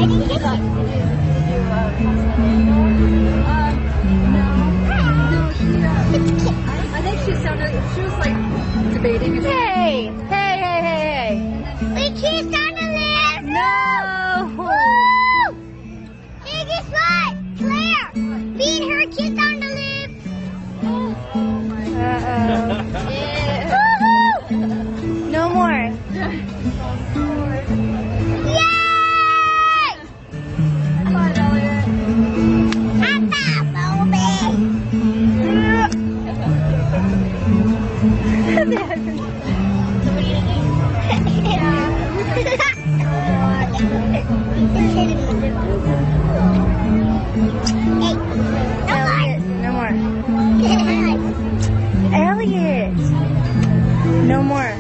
I think she was like debating. Hey. We kissed on the lips. No. Woo! Hey, guess what? Claire, me and her kissed on the lips. Yeah. Woohoo! No more. Yay! Bye, Elliot. Elliot, no more. Elliot, no more.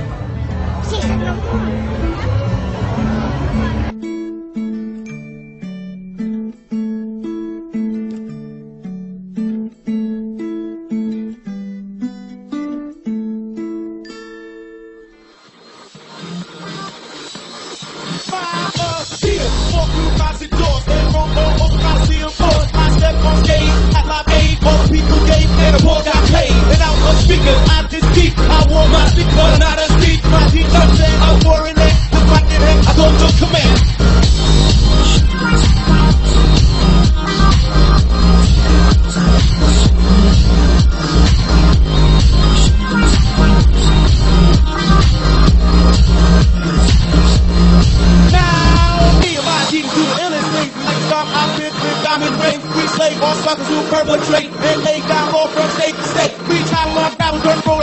I just speak, I wore my speak, but not a speak. My teacher said I wore it, the fucking head, I go to command. Now, me and my team do the illest things, like dark outfits with diamond rings. We slay all suckers who perpetrate and lay down all from state to state. We try to lock down,